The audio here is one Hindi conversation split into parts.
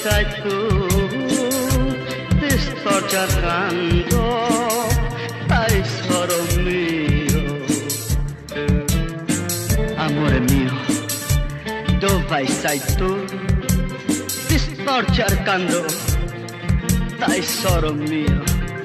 sei tu, distorcercando, tesoro mio. Amore mio, dove sei tu? Ti sto cercando, tesoro mio.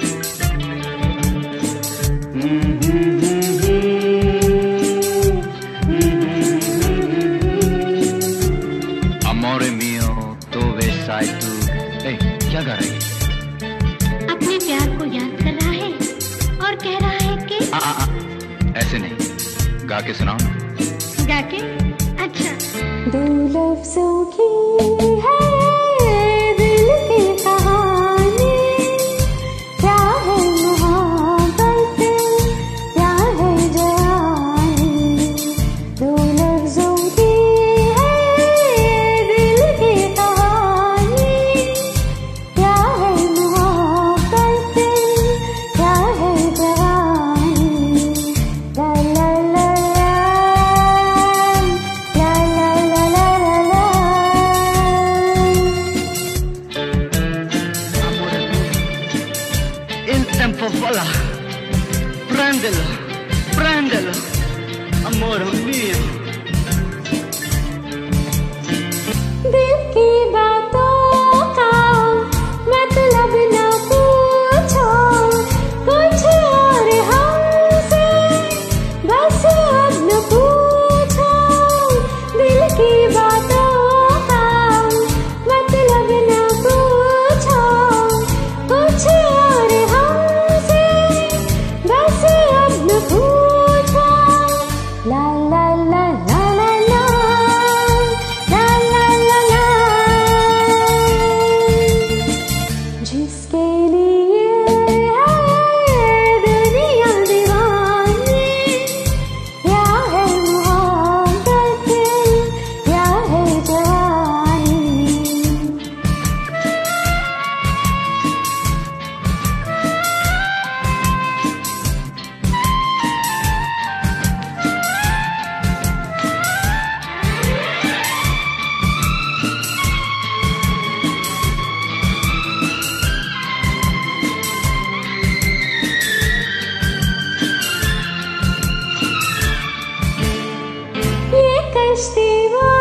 Amore mio, dove sei tu? क्या गा रही है? अपने प्यार को याद कर रहा है और कह रहा है कि ऐसे नहीं, गा के सुनाओ ना। गा के? अच्छा। दो लफ्जों की है दिल की कहानी, क्या है मोहब्बत, क्या है जवानी। दो लफ्जों की है दिल की कहानी, क्या है मोहब्बत, क्या है जवानी। ला ला ला Il tempo vola, prendelo, prendelo, amore mio. दिल की बातों का मतलब न पूछो, कुछ और हमसे बस अब न पूछो। दिल की बातों का मतलब न पूछो, कुछ और हमसे बस अब न पूछो। ला ला ला ला ला ला ला ला ला ला। जिसके लिए है दुनिया दीवानी, क्या है मोहब्बत, क्या है जवानी। ये कश्ती वो